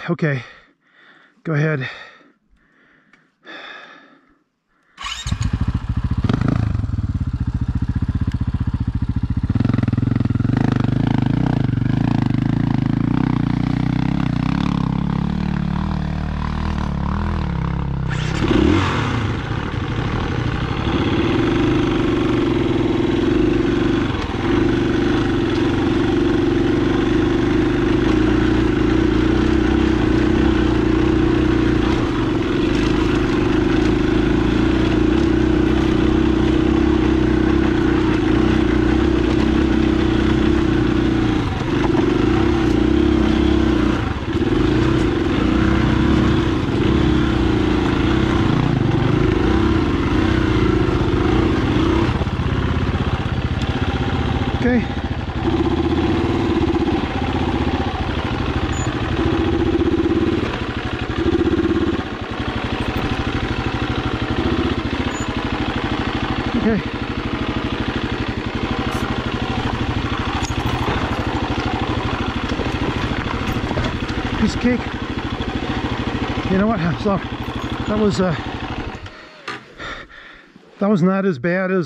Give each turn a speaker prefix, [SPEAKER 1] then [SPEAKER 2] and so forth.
[SPEAKER 1] Okay, go ahead. Okay. Okay. Piece of cake. You know what? So that was not as bad as